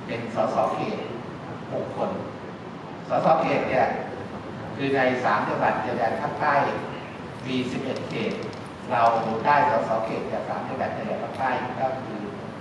เป็นสสเขต6 คนสสเขตเนี่ยคือใน3 จังหวัดชายแดนภาคใต้มี 11 เขตเราได้สสเขตจาก3 จังหวัดชายแดนภาคใต้ก็คือ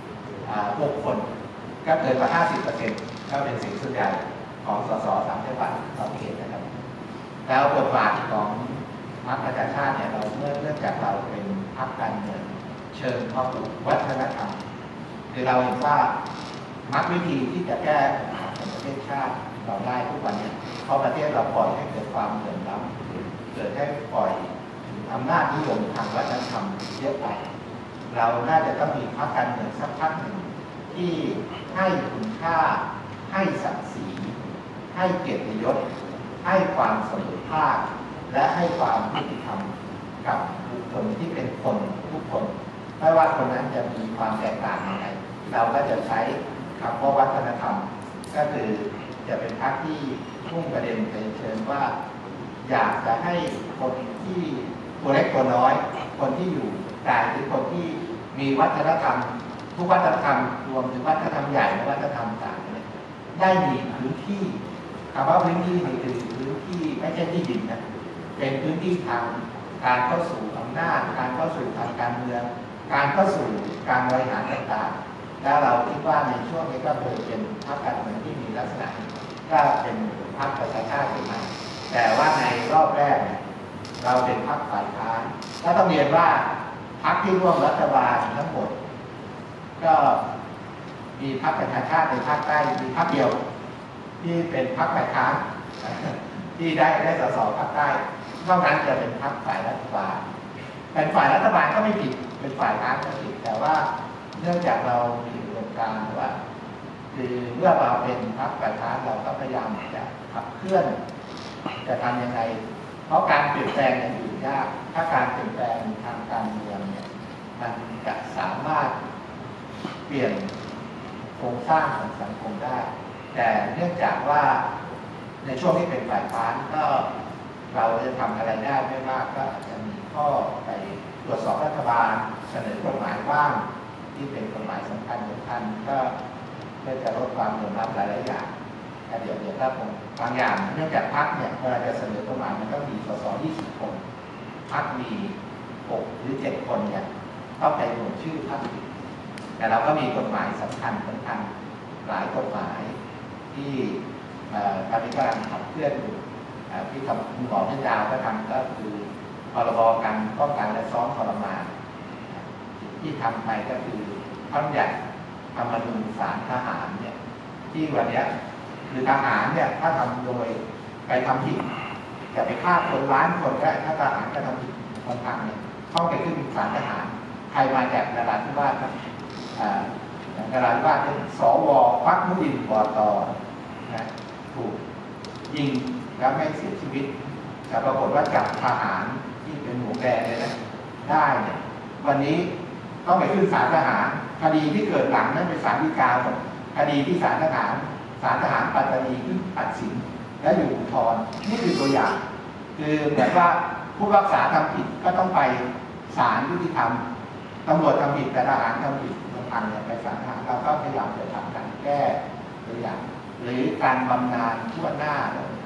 6 คนก็เกินกว่า 50% ก็เป็นเสียงส่วนใหญ่ของสส3 จังหวัดต่อเขตนะครับแล้วบทบาทของพรรคประชาชาติเนี่ยเราเนื่องจากเราเป็นพรรคการเมืองเชิงพหุวัฒนธรรมคือเราเห็นว่าวิธีที่จะแก้ปัญหาของประเทศชาติเราได้ทุกวันนี้เพราะประเทศเราปล่อยให้เกิดความเหลื่อมล้ำเกิดให้ปล่อยอำนาจนิยมทางวัฒนธรรมเยอะไปเราน่าจะต้องมีพรรคการเมืองสักพรรคหนึ่งที่ให้คุณค่าให้ศักดิ์ศรีให้เกียรติยศให้ความเสมอภาคและให้ความยุติธรรมกับบุคคลที่เป็นคนทุกคนไม่ว่าคนนั้นจะมีความแตกต่างยังไงเราก็จะใช้คำว่าวัฒนธรรมก็คือจะเป็นพรรคที่พุ่งประเด็นไปเชิญว่าอยากจะให้คนที่ตัวเล็กตัวน้อยคนที่อยู่ไกลหรือคนที่มีวัฒนธรรมทุกวัฒนธรรมรวมถึงวัฒนธรรมใหญ่และวัฒนธรรมต่างเนี่ยได้มีพื้นที่คำว่าพื้นที่นี่คือพื้นที่ไม่ใช่ที่ดินนะเป็นพื้นที่ทางการเข้าสู่อำนาจการเข้าสู่ทางการเมืองการเข้าสู่การบริหารต่างๆแล้วเราคิดว่าในช่วงนี้ก็เคยเป็นพรรคการเมืองที่มีลักษณะก็เป็นพรรคประชาชาติขึ้นมาแต่ว่าในรอบแรกเราเป็นพรรคฝ่ายค้านถ้าต้องเรียนว่าพรรคที่ร่วมรัฐบาลทั้งหมดก็มีพรรคประชาชาติในภาคใต้มีพรรคเดียวที่เป็นพรรคฝ่ายค้านที่ได้สสภาคใต้นอกนั้นจะเป็นพรรคฝ่ายรัฐบาลเป็นฝ่ายรัฐบาลก็ไม่ผิดเป็นฝ่ายค้านก็ผิดแต่ว่าเนื่องจากเรามีอุดมการณ์ว่าคือเมื่อเราเป็นพรรคฝ่ายค้านเราก็พยายามจะขับเคลื่อนจะทำยังไงเพราะการเปลี่ยนแปลงยังอยู่ยากถ้าการเปลี่ยนแปลงทางการเมืองเนี่ยมันจะสามารถเปลี่ยนโครงสร้างของสังคมได้แต่เนื่องจากว่าในช่วงที่เป็นฝ่ายค้านก็เราจะทำอะไรได้ไม่มากก็อาจจะมีข้อไปตรวจสอบรัฐบาลเสนอกฎหมายว่างที่เป็นกฎหมายสำคัญก็เพื่อจะลดความเหลื่อมล้ำหลายๆอย่างเดี๋ยวถ้าผมบางอย่างเนื่องจากพรรคเนี่ยเวลาจะเสนอกฎหมายมันต้องมีสส20 คนพรรคมี6 หรือ 7 คนเนี่ยต้องไปลงชื่อพรรคแต่เราก็มีกฎหมายสำคัญหลายกฎหมายที่ตอนนี้กำลังขับเคลื่อนอยู่ที่คุณหมอท่านยาวก็ทำก็คือพรบการป้องกันและซ้อมทรมานที่ทำไปก็คือพระบัญญัติธรรมนูญศาลทหารเนี่ยที่วันนี้คือทหารเนี่ยถ้าทำโดยไปทำผิดจะไปฆ่าคนล้านคนได้ถ้าทหารก็ทำผิดคนทำเนี่ยต้องไปขึ้นศาลทหารใครมาจากนราธิวาสนราธิวาสเป็นสว.พรรคมุดินปต.นะถูกยิงแล้วไม่เสียชีวิตแต่ปรากฏว่าจับทหารที่เป็นหมูแดงเลยนะได้เนี่ยวันนี้ต้องไปขึ้นศาลทหารคดีที่เกิดหลังนั้นเป็นศาลฎีกาหมดคดีที่ศาลทหารปัตตานีขึ้นตัดสินและอยู่อุทธรณ์นี่คือตัวอย่างคือเหมือนว่าผู้รักษาทำผิดก็ต้องไปศาลยุติธรรมตำรวจทำผิดแต่ทหารทำผิดทางเนี่ยไปศาลทหารเราก็พยายามจะทำการแก้ตัวอย่างหรือการบำนาญทั่วหน้า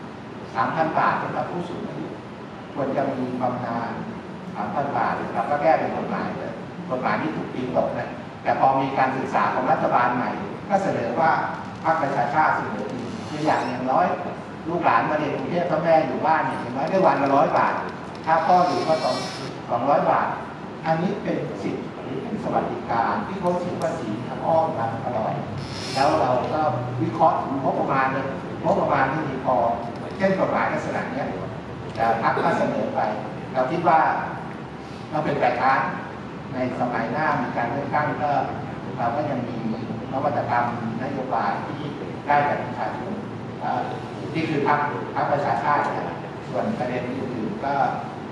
3,000 บาทสำหรับผู้สูงอายุควรจะมีบำนาญ 3,000 บาทเราก็แก้เป็นกฎหมายเลยกฎหมายที่ถูกตีตกนะแต่พอมีการศึกษาของรัฐบาลใหม่ก็เสนอว่าพรรคประชาชาติเสนอคืออย่างน้อยลูกหลานมาเรียนกรุงเทพพ่อแม่อยู่บ้านอย่างน้อยได้วันละ100 บาทถ้าพ่ออยู่ก็200 บาทอันนี้เป็นสิทธิหรือเป็นสวัสดิการที่เขาเสียภาษีทางอ้อมมาตลอดแล้วเราก็วิเคราะห์งบประมาณเลยงบประมาณที่มีพอเช่นกฎหมายลักษณะนี้แต่พรรคก็เสนอไปเราคิดว่าเราเป็นฝ่ายค้านในสมัยหน้ามีการเลือกตั้งก็เราก็ยังมีนวัตกรรมนโยบายที่ได้จากประชาชนนี่คือพรรคประชาชาติส่วนประเด็นอื่นๆก็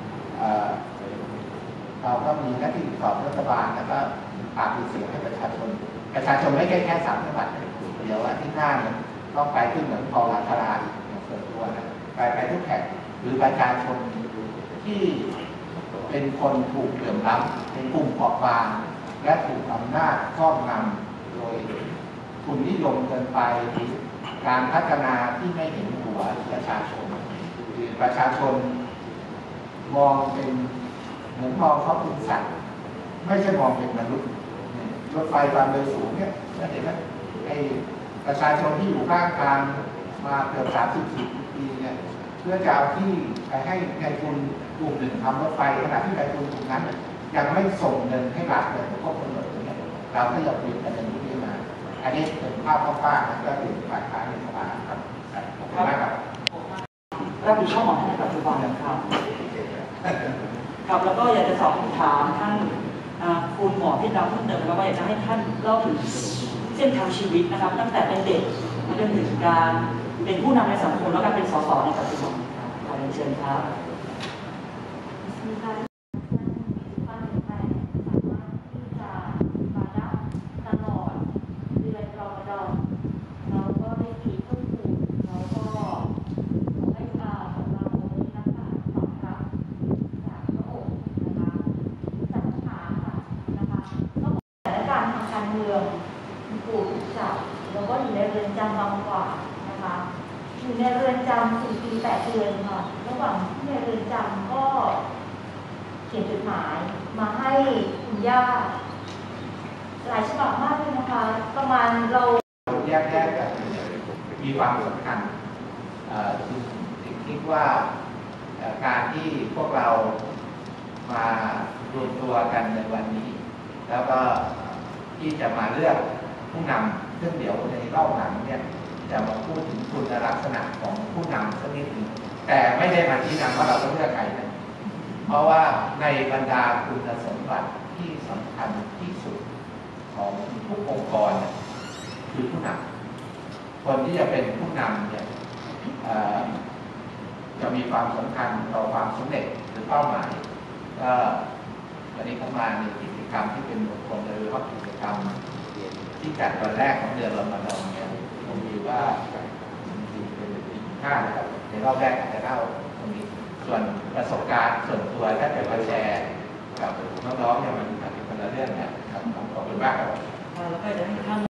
เราก็มีหน้าที่ตอบรัฐบาลแล้วก็ปากเสียงให้ประชาชนไม่ใช่แค่3 จังหวัดเดี๋ยวอาทิตย์หน้าเนี่ยต้องไปขึ้นเหมือนพอราคาอย่างส่วนตัวนะไปทุกแห่งหรือประชาชนที่เป็นคนถูกเหลื่อมล้ำเป็นกลุ่มเปราะบางและถูกอำนาจครอบงำโดยทุนนิยมเกินไปการพัฒนาที่ไม่เห็นหัวประชาชนคือประชาชนมองเป็นเหมือนมองเขาเป็นสัตว์ไม่ใช่มองเป็นมนุษย์รถไฟความเร็วสูงเนี่ยเห็นไหมไอ้ประชาชนที่อยู่ข้างทางมาเกือบ30-40 ปีเนี่ยเพื่อจะเอาที่ไปให้นายทุนกลุ่มหนึ่งทำรถไฟขณะที่นายทุนกลุ่มนั้นยังไม่ส่งเงินให้รัฐเลยพวกคนแบบนี้เราก็อยากเปลี่ยนประเด็นนี้มาอันนี้เป็นภาพกว้างๆนะก็เป็นฝ่ายค้านในสภาครับขอบคุณมากครับรับผิดชอบในปัจจุบันครับครับแล้วก็อยากจะสอบถามท่านคุณหมอพิดาเพิ่มเติมนะครับว่าอยากจะให้ท่านเล่าถึงเส้นทางชีวิตนะครับตั้งแต่เป็นเด็กมาจนถึงการเป็นผู้นำในสังคมแล้วการเป็นสสในปัจจุบันครับขอเรียนเชิญครับถูกจับแล้วก็อยู่ในเรือนจำบางกว่านะคะอยู่ในเรือนจำ4 ปี 8 เดือนค่ะระหว่างที่ในเรือนจำก็เขียนจดหมายมาให้คุณย่าหลายฉบับมากเลยนะคะประมาณเราแยกกันมีความสำคัญคิดว่าการที่พวกเรามารวมตัวกันในวันนี้แล้วก็ที่จะมาเลือกผู้นำซึ่งเดี๋ยวในรอบหลังเนี่ยจะมาพูดถึงคุณลักษณะของผู้นำสักนิดหนึ่งแต่ไม่ได้มาชี้นำว่าเราต้องเลือกใครนะเพราะว่าในบรรดาคุณสมบัติที่สำคัญที่สุดของทุกองค์กรคือผู้นำคนที่จะเป็นผู้นำเนี่ยจะมีความสำคัญต่อความสำเร็จหรือเป้าหมายก็วันนี้เข้ามาในกิจกรรมที่เป็นมงคลโดยเฉพาะกิจกรรมที่จัดวันแรกของเดือนรอมฎอนเนี่ยผมคิดว่าเป็นค่านะครับในรอบแรกอาจจะเล่าตรงนี้ส่วนประสบการณ์ส่วนตัวถ้าจะมาแชร์กับน้องๆเนี่ยมันอาจจะเป็นคนละเรื่องนะครับขอบคุณมากครับแล้วก็จะให้ท่าน